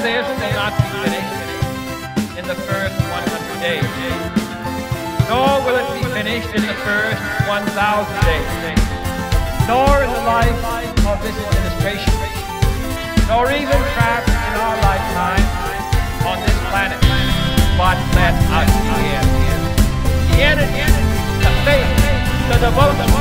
this will not be finished in the first 100 days, nor will it be finished in the first 1,000 days, nor in the life of this administration, nor even perhaps in our lifetime on this planet. But let us begin. The energy, the faith, the devotion,